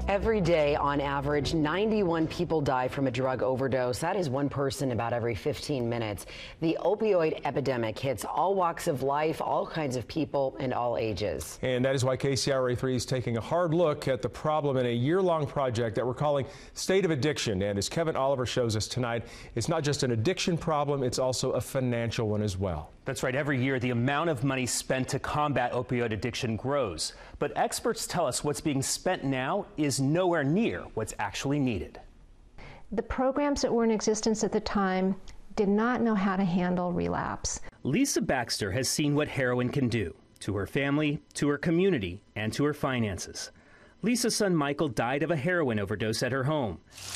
Every day, on average, 91 people die from a drug overdose. That is one person about every 15 minutes. The opioid epidemic hits all walks of life, all kinds of people, and all ages. And that is why KCRA 3 is taking a hard look at the problem in a year-long project that we're calling State of Addiction. And as Kevin Oliver shows us tonight, it's not just an addiction problem, it's also a financial one as well. That's right. Every year, the amount of money spent to combat opioid addiction grows. But experts tell us what's being spent now is nowhere near what's actually needed. The programs that were in existence at the time did not know how to handle relapse. Lisa Baxter has seen what heroin can do to her family, to her community, and to her finances. Lisa's son Michael died of a heroin overdose at her home.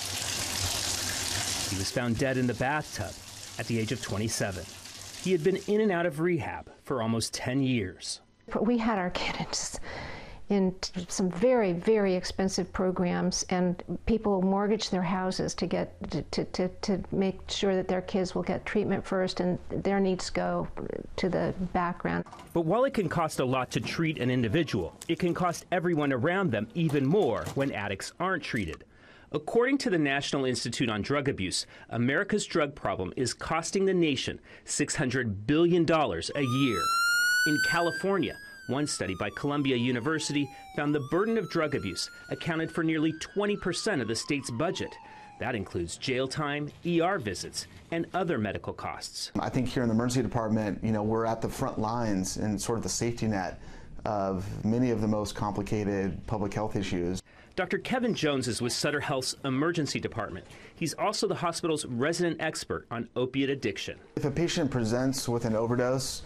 He was found dead in the bathtub at the age of 27. He had been in and out of rehab for almost 10 years. We had our kids in some very, very expensive programs, and people mortgage their houses to get to make sure that their kids will get treatment first and their needs go to the background. But while it can cost a lot to treat an individual, it can cost everyone around them even more when addicts aren't treated. According to the National Institute on Drug Abuse, America's drug problem is costing the nation $600 billion a year. In California, one study by Columbia University found the burden of drug abuse accounted for nearly 20% of the state's budget. That includes jail time, ER visits, and other medical costs. I think here in the emergency department, we're at the front lines and sort of the safety net of many of the most complicated public health issues. Dr. Kevin Jones is with Sutter Health's emergency department. He's also the hospital's resident expert on opiate addiction. If a patient presents with an overdose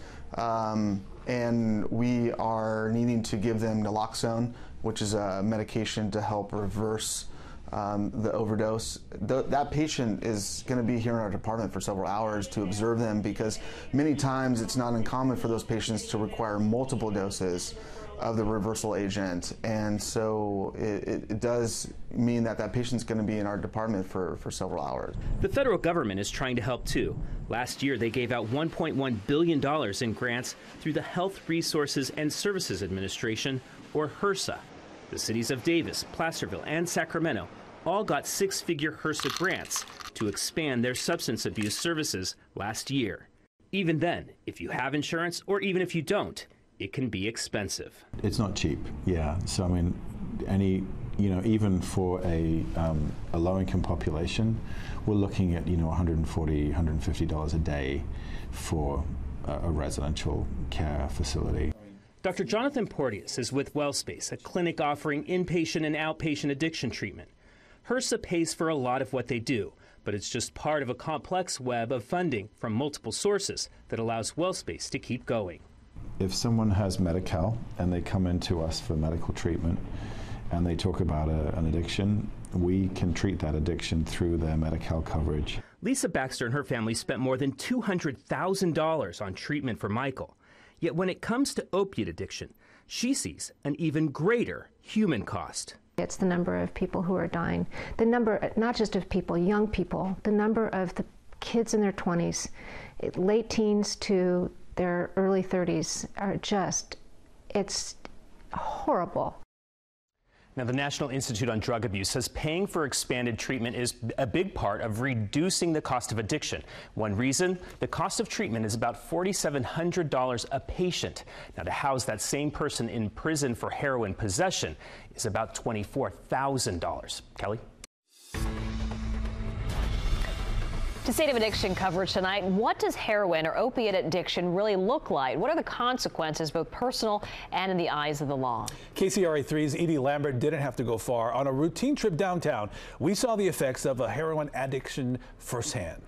and we are needing to give them naloxone, which is a medication to help reverse the overdose, that patient is going to be here in our department for several hours to observe them, because many times it's not uncommon for those patients to require multiple doses of the reversal agent, and so it does mean that that patient's going to be in our department for several hours. The federal government is trying to help too. Last year they gave out $1.1 billion in grants through the Health Resources and Services Administration, or HRSA. The cities of Davis, Placerville, and Sacramento all got six-figure HRSA grants to expand their substance abuse services last year. Even then, if you have insurance or even if you don't, it can be expensive. It's not cheap, yeah. So I mean, even for a low-income population, we're looking at $140, $150 a day for a residential care facility. Dr. Jonathan Porteous is with WellSpace, a clinic offering inpatient and outpatient addiction treatment. HRSA pays for a lot of what they do, but it's just part of a complex web of funding from multiple sources that allows WellSpace to keep going. If someone has Medi-Cal and they come into us for medical treatment and they talk about an addiction, we can treat that addiction through their Medi-Cal coverage. Lisa Baxter and her family spent more than $200,000 on treatment for Michael. Yet when it comes to opiate addiction, she sees an even greater human cost. It's the number of people who are dying, the number not just of people, young people, the number of the kids in their 20s, late teens to their early 30s are just, it's horrible. Now, the National Institute on Drug Abuse says paying for expanded treatment is a big part of reducing the cost of addiction. One reason, the cost of treatment is about $4,700 a patient. Now, to house that same person in prison for heroin possession is about $24,000. Kelly? To State of Addiction coverage tonight, what does heroin or opiate addiction really look like? What are the consequences, both personal and in the eyes of the law? KCRA 3's Edie Lambert didn't have to go far. On a routine trip downtown, we saw the effects of a heroin addiction firsthand.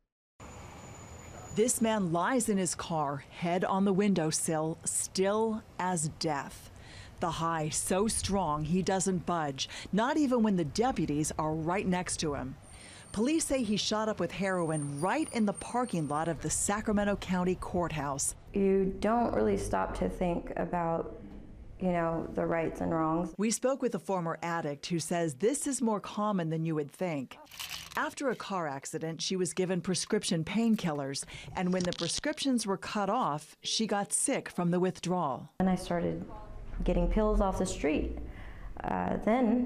This man lies in his car, head on the windowsill, still as death. The high so strong he doesn't budge, not even when the deputies are right next to him. Police say he shot up with heroin right in the parking lot of the Sacramento County Courthouse. You don't really stop to think about, the rights and wrongs. We spoke with a former addict who says this is more common than you would think. After a car accident, she was given prescription painkillers, and when the prescriptions were cut off, she got sick from the withdrawal. And I started getting pills off the street. Then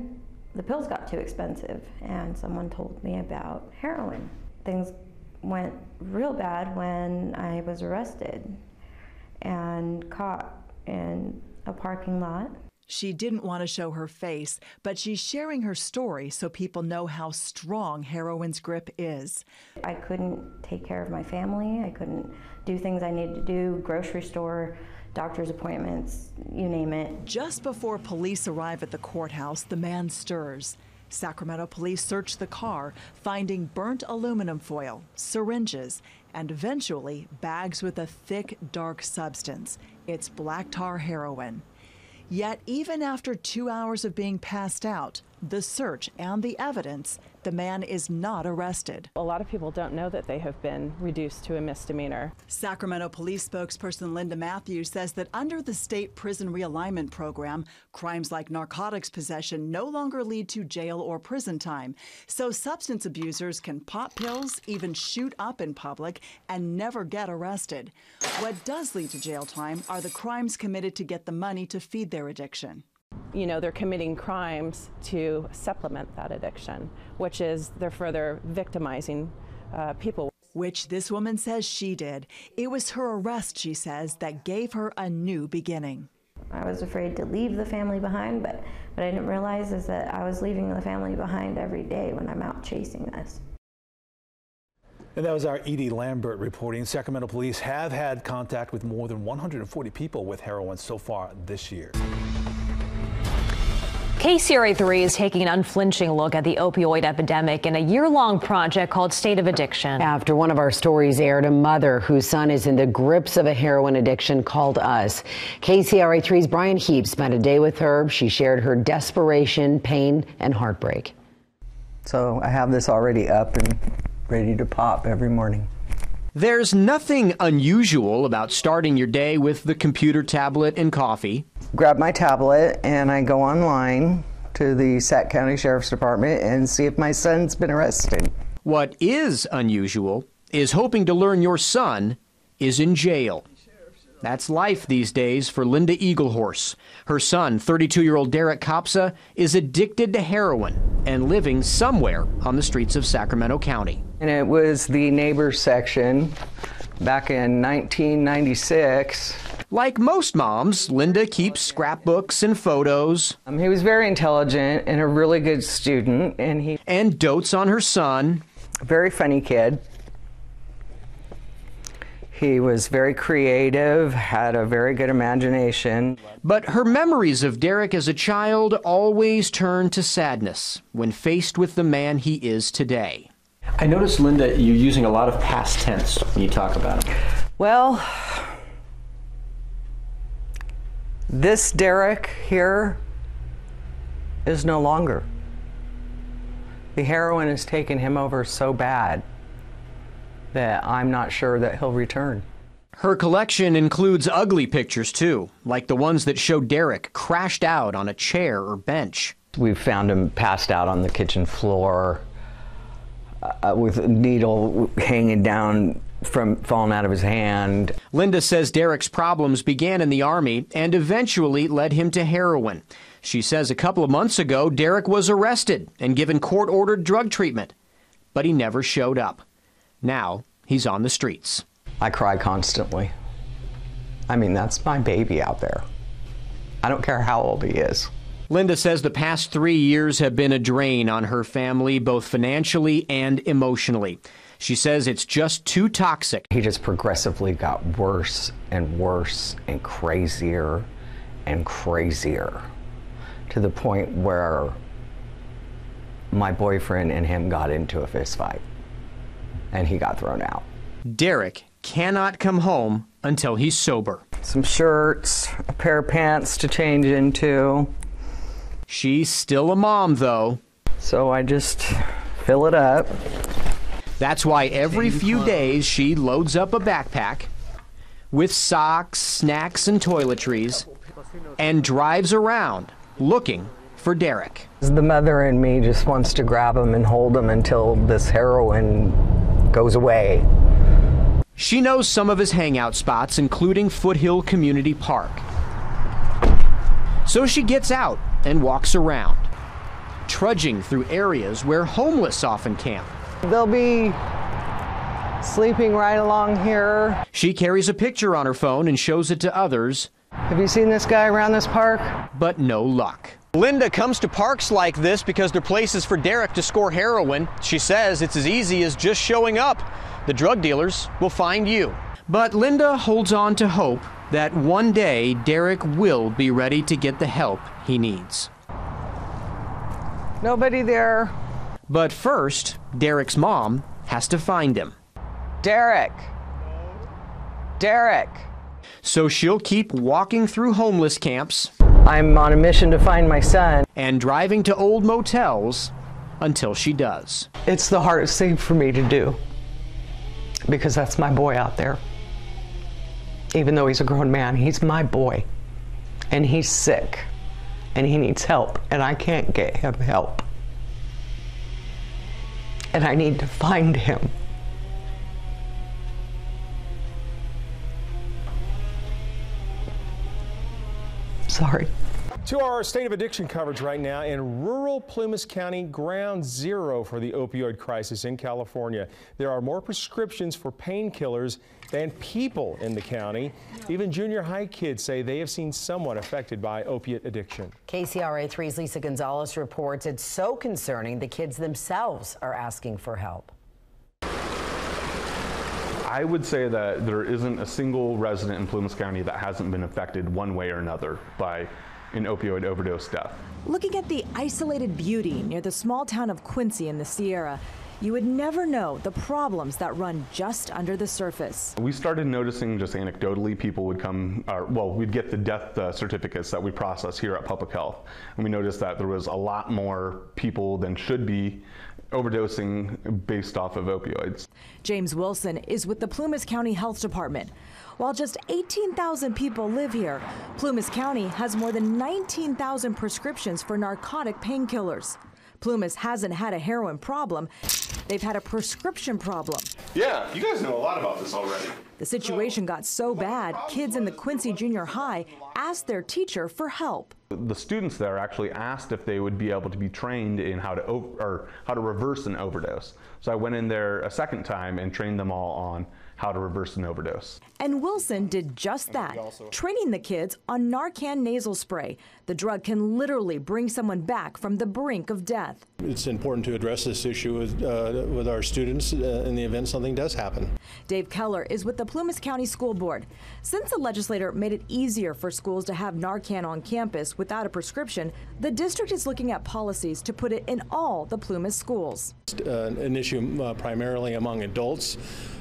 the pills got too expensive, and someone told me about heroin. Things went real bad when I was arrested and caught in a parking lot. She didn't want to show her face, but she's sharing her story so people know how strong heroin's grip is. I couldn't take care of my family. I couldn't do things I needed to do, grocery store, doctor's appointments, you name it. Just before police arrive at the courthouse, the man stirs. Sacramento police search the car, finding burnt aluminum foil, syringes, and eventually bags with a thick, dark substance. It's black tar heroin. Yet even after 2 hours of being passed out, the search and the evidence, the man is not arrested. A lot of people don't know that they have been reduced to a misdemeanor. Sacramento police spokesperson Linda Matthews says that under the state prison realignment program, crimes like narcotics possession no longer lead to jail or prison time. So substance abusers can pop pills, even shoot up in public, and never get arrested. What does lead to jail time are the crimes committed to get the money to feed their addiction. You know, they're committing crimes to supplement that addiction, which is they're further victimizing people. Which this woman says she did. It was her arrest, she says, that gave her a new beginning. I was afraid to leave the family behind, but what I didn't realize is that I was leaving the family behind every day when I'm out chasing this. And that was our Edie Lambert reporting. Sacramento police have had contact with more than 140 people with heroin so far this year. KCRA 3 is taking an unflinching look at the opioid epidemic in a year-long project called State of Addiction. After one of our stories aired, a mother whose son is in the grips of a heroin addiction called us. KCRA 3's Brian Heap spent a day with her. She shared her desperation, pain, and heartbreak. So I have this already up and ready to pop every morning. There's nothing unusual about starting your day with the computer, tablet, and coffee. Grab my tablet and I go online to the Sac County Sheriff's Department and see if my son's been arrested. What is unusual is hoping to learn your son is in jail. That's life these days for Linda Eaglehorse. Her son, 32-year-old Derek Kopsa, is addicted to heroin and living somewhere on the streets of Sacramento County. And it was the neighbors section back in 1996. Like most moms, Linda keeps scrapbooks and photos. He was very intelligent and a really good student, and dotes on her son. Very funny kid. He was very creative, had a very good imagination. But her memories of Derek as a child always turn to sadness when faced with the man he is today. I noticed, Linda, you're using a lot of past tense when you talk about him. Well, this Derek here is no longer. The heroin has taken him over so bad that I'm not sure that he'll return. Her collection includes ugly pictures too, like the ones that show Derek crashed out on a chair or bench. We found him passed out on the kitchen floor with a needle hanging down from falling out of his hand. Linda says Derek's problems began in the Army and eventually led him to heroin. She says a couple of months ago, Derek was arrested and given court-ordered drug treatment, but he never showed up. Now he's on the streets. I cry constantly. I mean, that's my baby out there. I don't care how old he is. Linda says the past 3 years have been a drain on her family, both financially and emotionally. She says it's just too toxic. He just progressively got worse and worse and crazier, to the point where my boyfriend and him got into a fist fight, and he got thrown out. Derek cannot come home until he's sober. Some shirts, a pair of pants to change into. She's still a mom, though. So I just fill it up. That's why every few days she loads up a backpack with socks, snacks, and toiletries and drives around looking for Derek. The mother in me just wants to grab him and hold him until this heroin goes away. She knows some of his hangout spots, including Foothill Community Park. So she gets out and walks around, trudging through areas where homeless often camp. They'll be sleeping right along here. She carries a picture on her phone and shows it to others. Have you seen this guy around this park? But no luck. Linda comes to parks like this because they're places for Derek to score heroin. She says it's as easy as just showing up. The drug dealers will find you. But Linda holds on to hope that one day Derek will be ready to get the help he needs. Nobody there. But first, Derek's mom has to find him. Derek. Derek. So she'll keep walking through homeless camps. I'm on a mission to find my son. And driving to old motels until she does. It's the hardest thing for me to do because that's my boy out there. Even though he's a grown man, he's my boy. And he's sick. And he needs help. And I can't get him help. And I need to find him. Sorry. To our state of addiction coverage right now in rural Plumas County, ground zero for the opioid crisis in California. There are more prescriptions for painkillers than people in the county. Even junior high kids say they have seen someone affected by opiate addiction. KCRA 3's Lisa Gonzalez reports it's so concerning the kids themselves are asking for help. I would say that there isn't a single resident in Plumas County that hasn't been affected one way or another by an opioid overdose death. Looking at the isolated beauty near the small town of Quincy in the Sierra, you would never know the problems that run just under the surface. We started noticing just anecdotally people would come, we'd get the death certificates that we process here at Public Health. And we noticed that there was a lot more people than should be overdosing based off of opioids. James Wilson is with the Plumas County Health Department. While just 18,000 people live here, Plumas County has more than 19,000 prescriptions for narcotic painkillers. Plumas hasn't had a heroin problem. They've had a prescription problem. Yeah, you guys know a lot about this already. The situation got so bad, kids in the Quincy Junior High asked their teacher for help. The students there actually asked if they would be able to be trained in how to reverse an overdose. So I went in there a second time and trained them all on how to reverse an overdose. And Wilson did just that, training the kids on Narcan nasal spray. The drug can literally bring someone back from the brink of death. It's important to address this issue with our students in the event something does happen. Dave Keller is with the Plumas County School Board. Since the legislator made it easier for schools to have Narcan on campus without a prescription, the district is looking at policies to put it in all the Plumas schools. An issue primarily among adults.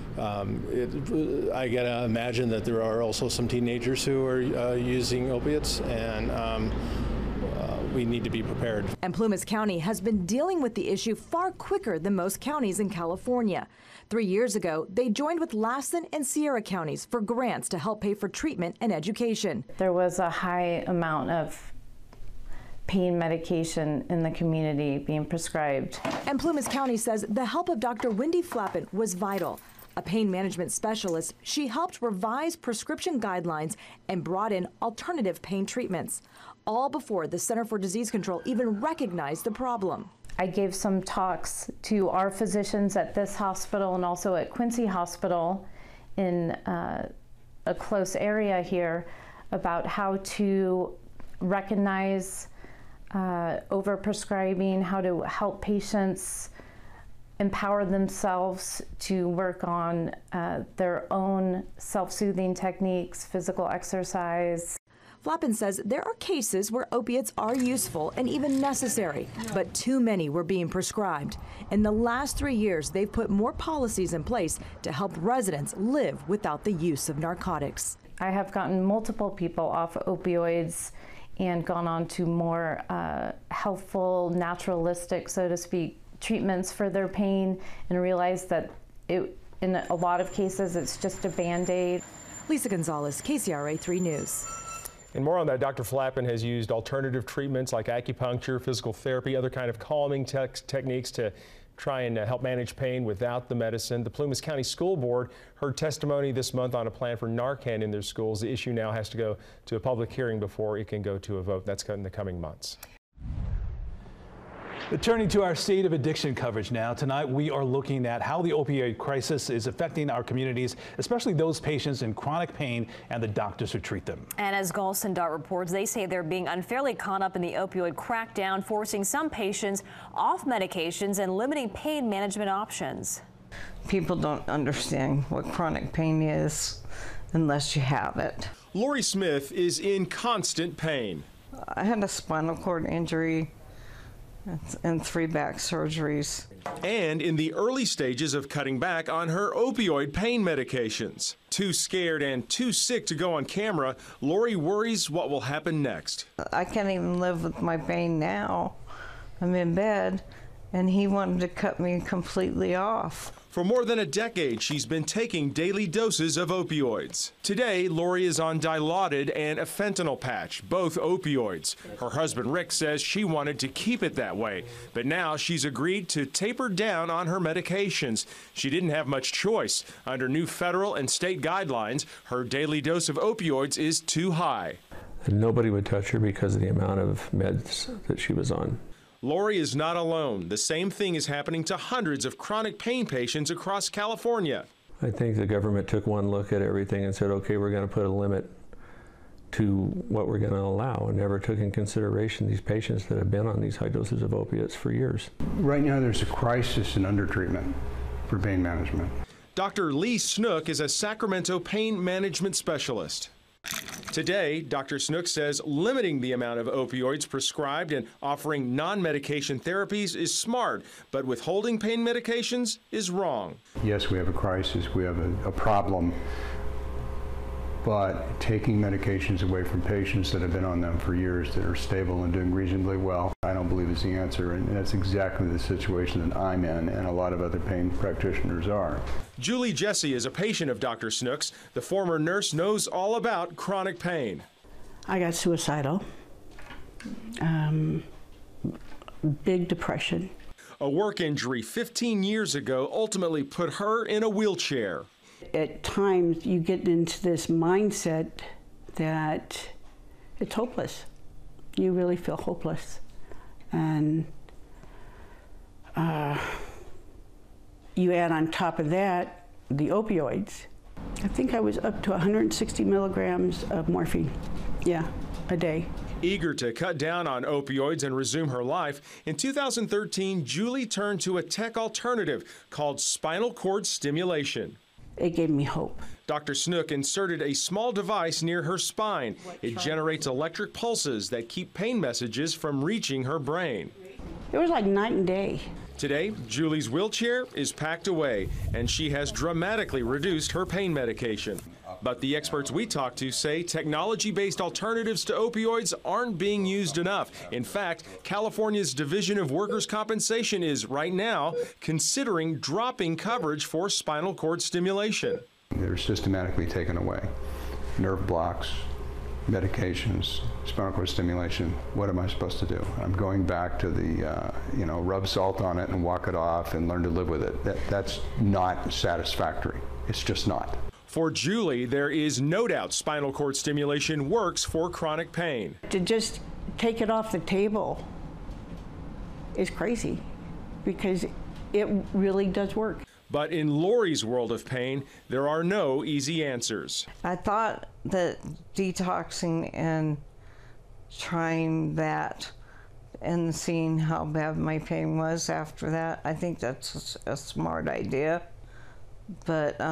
I gotta imagine that there are also some teenagers who are using opiates, and we need to be prepared. And Plumas County has been dealing with the issue far quicker than most counties in California. 3 years ago, they joined with Lassen and Sierra counties for grants to help pay for treatment and education. There was a high amount of pain medication in the community being prescribed. And Plumas County says the help of Dr. Wendy Flappen was vital. A pain management specialist, she helped revise prescription guidelines and brought in alternative pain treatments, all before the Center for Disease Control even recognized the problem. I gave some talks to our physicians at this hospital and also at Quincy Hospital in a close area here about how to recognize overprescribing, how to help patients empower themselves to work on their own self-soothing techniques, physical exercise. Flappen says there are cases where opiates are useful and even necessary, but too many were being prescribed. In the last 3 years, they've put more policies in place to help residents live without the use of narcotics. I have gotten multiple people off opioids and gone on to more healthful, naturalistic, so to speak, treatments for their pain, and realized that in a lot of cases it's just a Band-Aid. Lisa Gonzalez, KCRA 3 News. And more on that, Dr. Flappen has used alternative treatments like acupuncture, physical therapy, other kind of calming techniques to try and help manage pain without the medicine. The Plumas County School Board heard testimony this month on a plan for Narcan in their schools. The issue now has to go to a public hearing before it can go to a vote. That's in the coming months. Turning to our state of addiction coverage now. Tonight we are looking at how the opioid crisis is affecting our communities, especially those patients in chronic pain and the doctors who treat them. And as Galston Dart reports, they say they're being unfairly caught up in the opioid crackdown, forcing some patients off medications and limiting pain management options. People don't understand what chronic pain is unless you have it. Lori Smith is in constant pain. I had a spinal cord injury and 3 back surgeries. And in the early stages of cutting back on her opioid pain medications. Too scared and too sick to go on camera, Lori worries what will happen next. I can't even live with my pain now. I'm in bed, and he wanted to cut me completely off. For more than a decade, she's been taking daily doses of opioids. Today, Lori is on Dilaudid and a fentanyl patch, both opioids. Her husband, Rick, says she wanted to keep it that way, but now she's agreed to taper down on her medications. She didn't have much choice. Under new federal and state guidelines, her daily dose of opioids is too high. And nobody would touch her because of the amount of meds that she was on. Lori is not alone. The same thing is happening to hundreds of chronic pain patients across California. I think the government took one look at everything and said, okay, we're going to put a limit to what we're going to allow, and never took in consideration these patients that have been on these high doses of opiates for years. Right now there's a crisis in undertreatment for pain management. Dr. Lee Snook is a Sacramento pain management specialist. Today, Dr. Snook says limiting the amount of opioids prescribed and offering non-medication therapies is smart, but withholding pain medications is wrong. Yes, we have a crisis, we have a problem, but taking medications away from patients that have been on them for years that are stable and doing reasonably well, I don't believe is the answer, and that's exactly the situation that I'm in and a lot of other pain practitioners are. Julie Jesse is a patient of Dr. Snook's. The former nurse knows all about chronic pain. I got suicidal, big depression. A work injury 15 years ago ultimately put her in a wheelchair. At times you get into this mindset that it's hopeless. You really feel hopeless. And you add on top of that the opioids. I think I was up to 160 milligrams of morphine, a day. Eager to cut down on opioids and resume her life, in 2013, Julie turned to a tech alternative called spinal cord stimulation. It gave me hope. Dr. Snook inserted a small device near her spine. It generates electric pulses that keep pain messages from reaching her brain. It was like night and day. Today, Julie's wheelchair is packed away, and she has dramatically reduced her pain medication. But the experts we talked to say technology-based alternatives to opioids aren't being used enough. In fact, California's Division of Workers' Compensation is, right now, considering dropping coverage for spinal cord stimulation. They're systematically taken away. Nerve blocks, medications, spinal cord stimulation. What am I supposed to do? I'm going back to the, rub salt on it and walk it off and learn to live with it. That's not satisfactory. It's just not. For Julie, there is no doubt spinal cord stimulation works for chronic pain. To just take it off the table is crazy because it really does work. But in Lori's world of pain, there are no easy answers. I thought that detoxing and trying that and seeing how bad my pain was after that, I think that's a smart idea. But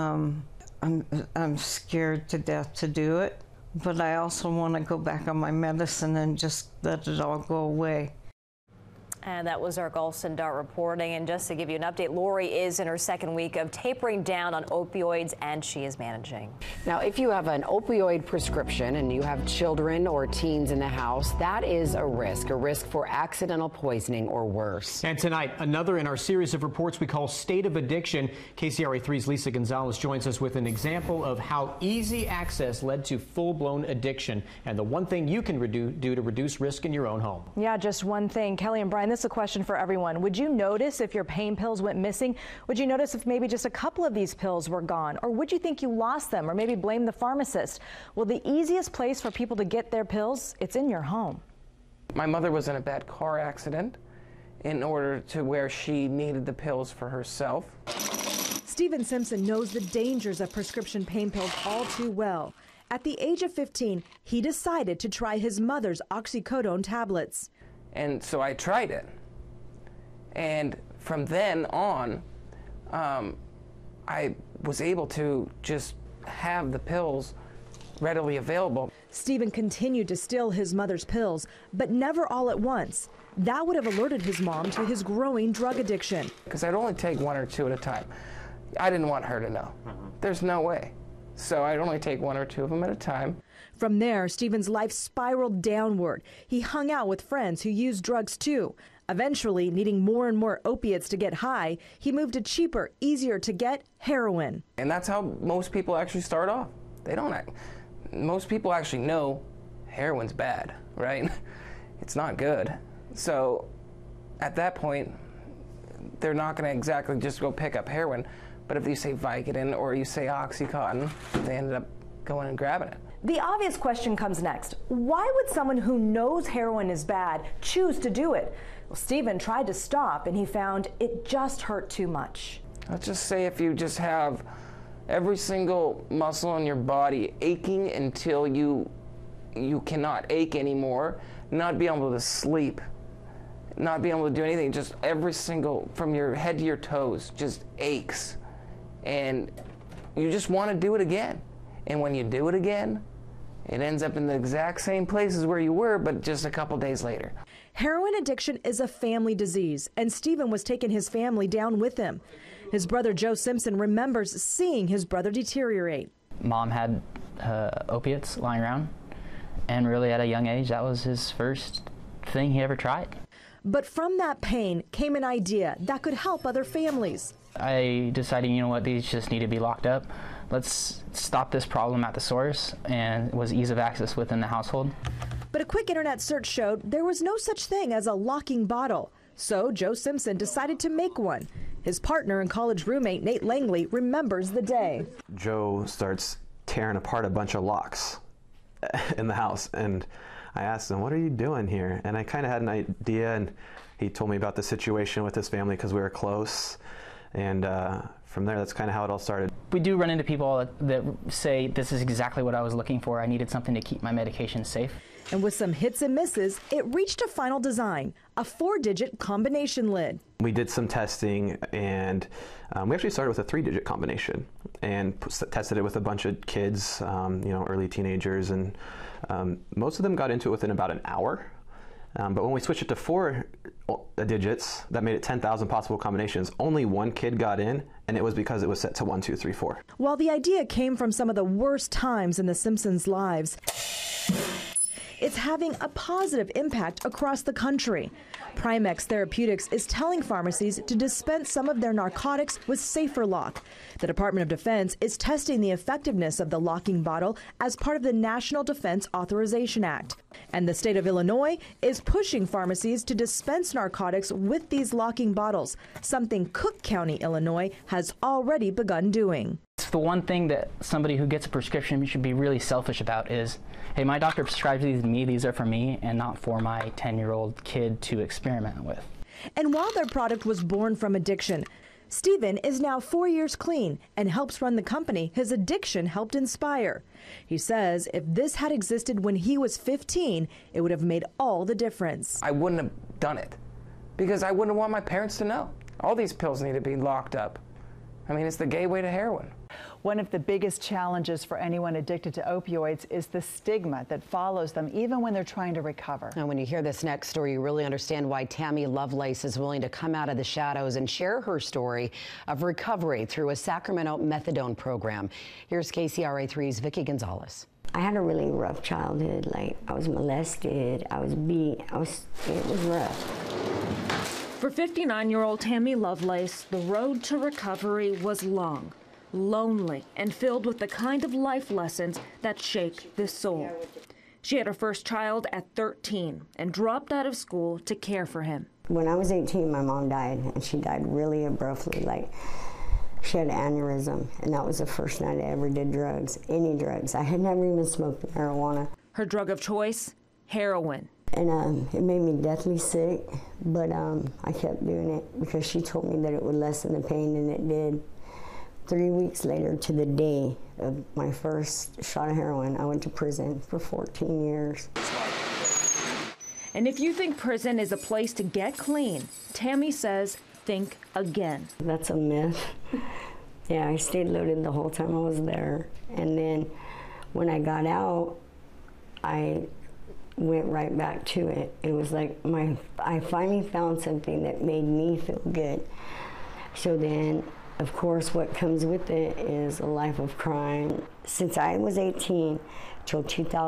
I'm scared to death to do it. But I also want to go back on my medicine and just let it all go away. And that was our Galston Dart reporting. And just to give you an update, Lori is in her second week of tapering down on opioids, and she is managing. Now, if you have an opioid prescription and you have children or teens in the house, that is a risk for accidental poisoning or worse. And tonight, another in our series of reports we call State of Addiction. KCRA 3's Lisa Gonzalez joins us with an example of how easy access led to full-blown addiction and the one thing you can do to reduce risk in your own home. Yeah, just one thing. Kelly and Brian, this is a question for everyone. Would you notice if your pain pills went missing? Would you notice if maybe just a couple of these pills were gone? Or would you think you lost them or maybe blame the pharmacist? Well, the easiest place for people to get their pills, it's in your home. My mother was in a bad car accident, in order to where she needed the pills for herself. Stephen Simpson knows the dangers of prescription pain pills all too well. At the age of 15, he decided to try his mother's oxycodone tablets. And so I tried it. And from then on, I was able to just have the pills readily available. Stephen continued to steal his mother's pills, but never all at once. That would have alerted his mom to his growing drug addiction. Because I'd only take 1 or 2 at a time. I didn't want her to know. There's no way. So I'd only take 1 or 2 of them at a time. From there, Stephen's life spiraled downward. He hung out with friends who used drugs too. Eventually, needing more and more opiates to get high, he moved to cheaper, easier to get heroin. And that's how most people actually start off. Most people actually know heroin's bad, right? It's not good. So at that point, they're not going to exactly just go pick up heroin. But if you say Vicodin or you say Oxycontin, they ended up going and grabbing it. The obvious question comes next. Why would someone who knows heroin is bad choose to do it? Well, Stephen tried to stop, and he found it just hurt too much. Let's just say if you just have every single muscle in your body aching until you cannot ache anymore, not be able to sleep, not be able to do anything, just every single, from your head to your toes, just aches. And you just want to do it again. And when you do it again, it ends up in the exact same places where you were, but just a couple days later. Heroin addiction is a family disease, and Stephen was taking his family down with him. His brother Joe Simpson remembers seeing his brother deteriorate. Mom had opiates lying around, and really at a young age, that was his first thing he ever tried. But from that pain came an idea that could help other families. I decided, you know what, these just need to be locked up. Let's stop this problem at the source, and it was ease of access within the household. But a quick internet search showed there was no such thing as a locking bottle. So Joe Simpson decided to make one. His partner and college roommate, Nate Langley, remembers the day. Joe starts tearing apart a bunch of locks in the house, and I asked him, "What are you doing here?" And I kind of had an idea, and he told me about the situation with his family because we were close. And from there, that's kind of how it all started. We do run into people that say, this is exactly what I was looking for. I needed something to keep my medication safe. And with some hits and misses, it reached a final design, a 4-digit combination lid. We did some testing, and we actually started with a 3-digit combination and tested it with a bunch of kids, early teenagers, and most of them got into it within about an hour. But when we switched it to 4 digits, that made it 10,000 possible combinations. Only one kid got in, and it was because it was set to 1, 2, 3, 4. While the idea came from some of the worst times in the Simpsons' lives, it's having a positive impact across the country. Primex Therapeutics is telling pharmacies to dispense some of their narcotics with safer lock. The Department of Defense is testing the effectiveness of the locking bottle as part of the National Defense Authorization Act. And the state of Illinois is pushing pharmacies to dispense narcotics with these locking bottles, something Cook County, Illinois has already begun doing. It's the one thing that somebody who gets a prescription should be really selfish about is, hey, my doctor prescribes these to me, these are for me, and not for my 10-year-old kid to experiment with. And while their product was born from addiction, Stephen is now 4 years clean and helps run the company his addiction helped inspire. He says if this had existed when he was 15, it would have made all the difference. I wouldn't have done it because I wouldn't want my parents to know. All these pills need to be locked up. I mean, it's the gateway to heroin. One of the biggest challenges for anyone addicted to opioids is the stigma that follows them even when they're trying to recover. And when you hear this next story, you really understand why Tammy Lovelace is willing to come out of the shadows and share her story of recovery through a Sacramento methadone program. Here's KCRA 3's Vicki Gonzalez. I had a really rough childhood. Like, I was molested, I was beat, it was rough. For 59-year-old Tammy Lovelace, the road to recovery was long, lonely, and filled with the kind of life lessons that shake the soul. She had her first child at 13 and dropped out of school to care for him. When I was 18, my mom died, and she died really abruptly. Like, she had an aneurysm, and that was the first night I ever did drugs, any drugs. I had never even smoked marijuana. Her drug of choice, heroin. And it made me deathly sick, but I kept doing it because she told me that it would lessen the pain, and it did. 3 weeks later, to the day of my first shot of heroin, I went to prison for 14 years. And if you think prison is a place to get clean, Tammy says, think again. That's a myth. Yeah, I stayed loaded the whole time I was there. And then when I got out, I went right back to it. It was like I finally found something that made me feel good. So then, of course, what comes with it is a life of crime. Since I was 18 till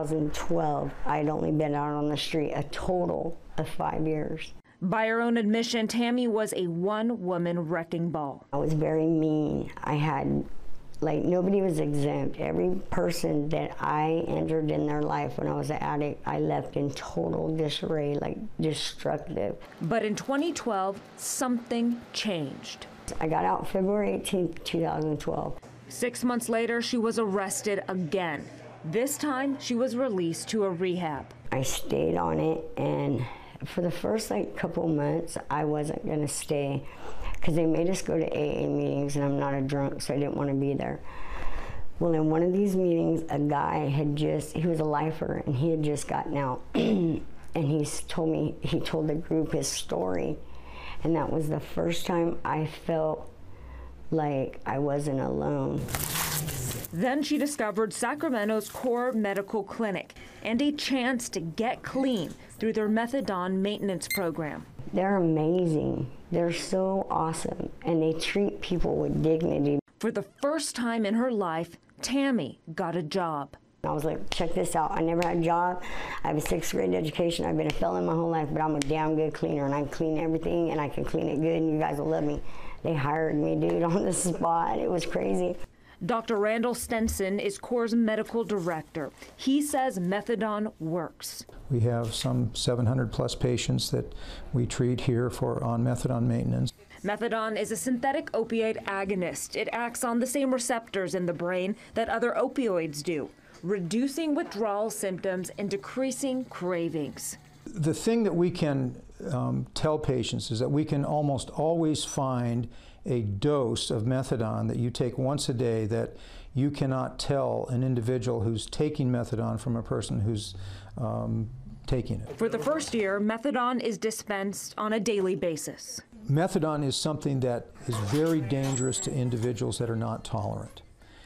2012, I'd only been out on the street a total of 5 years. By her own admission, Tammy was a one-woman wrecking ball. I was very mean. I had, like, nobody was exempt. Every person that I entered in their life when I was an addict, I left in total disarray, like destructive. But in 2012, something changed. I got out February 18th, 2012. 6 months later, she was arrested again. This time, she was released to a rehab. I stayed on it, and for the first couple months, I wasn't gonna stay because they made us go to AA meetings, and I'm not a drunk, so I didn't want to be there. Well, in one of these meetings, a guy he was a lifer, and he had just gotten out, and he told the group his story, and that was the first time I felt like I wasn't alone. Then she discovered Sacramento's Core Medical Clinic and a chance to get clean through their methadone maintenance program. They're amazing. They're so awesome, and they treat people with dignity. For the first time in her life, Tammy got a job. I was like, check this out. I never had a job. I have a 6th grade education. I've been a felon my whole life, but I'm a damn good cleaner, and I clean everything, and I can clean it good, and you guys will love me. They hired me, dude, on the spot. It was crazy. Dr. Randall Stenson is CORE's medical director. He says methadone works. We have some 700 plus patients that we treat here on methadone maintenance. Methadone is a synthetic opioid agonist. It acts on the same receptors in the brain that other opioids do, reducing withdrawal symptoms and decreasing cravings. The thing that we can tell patients is that we can almost always find a dose of methadone that you take once a day that you cannot tell an individual who's taking methadone from a person who's taking it. For the first year, methadone is dispensed on a daily basis. Methadone is something that is very dangerous to individuals that are not tolerant.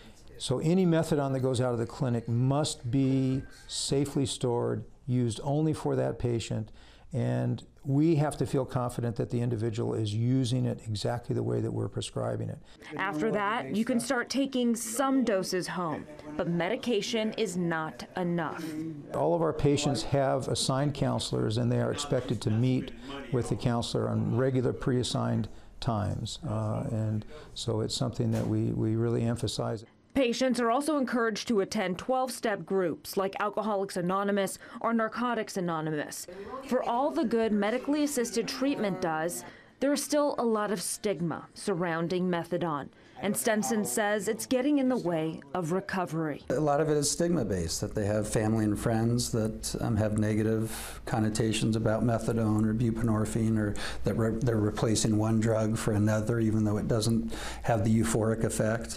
So any methadone that goes out of the clinic must be safely stored, used only for that patient, and we have to feel confident that the individual is using it exactly the way that we're prescribing it. After that, you can start taking some doses home, but medication is not enough. All of our patients have assigned counselors, and they are expected to meet with the counselor on regular pre-assigned times, and so it's something that we really emphasize. Patients are also encouraged to attend 12-step groups like Alcoholics Anonymous or Narcotics Anonymous. For all the good medically assisted treatment does, there is still a lot of stigma surrounding methadone. And Stenson says it's getting in the way of recovery. A lot of it is stigma-based, that they have family and friends that have negative connotations about methadone or buprenorphine, or that they're replacing one drug for another, even though it doesn't have the euphoric effect.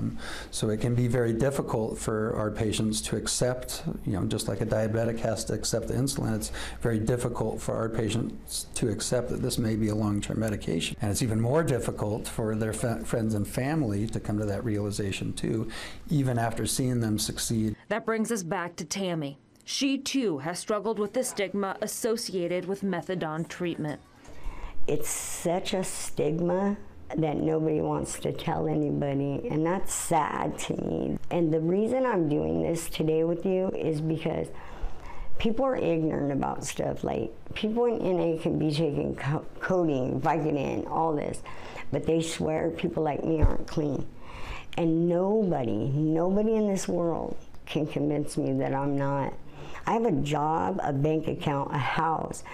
So it can be very difficult for our patients to accept, just like a diabetic has to accept the insulin, it's very difficult for our patients to accept that this may be a long-term medication. And it's even more difficult for their friends and family to come to that realization too, even after seeing them succeed. That brings us back to Tammy. She too has struggled with the stigma associated with methadone treatment. It's such a stigma that nobody wants to tell anybody, and that's sad to me. And the reason I'm doing this today with you is because people are ignorant about stuff. Like, people in NA can be taking codeine, Vicodin, all this, but they swear people like me aren't clean. And nobody in this world can convince me that I'm not. I have a job, a bank account, a house.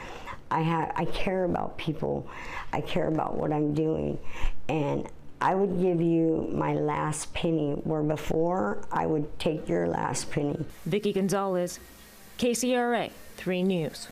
I care about people. I care about what I'm doing. And I would give you my last penny, where before I would take your last penny. Vicki Gonzalez, KCRA 3 News.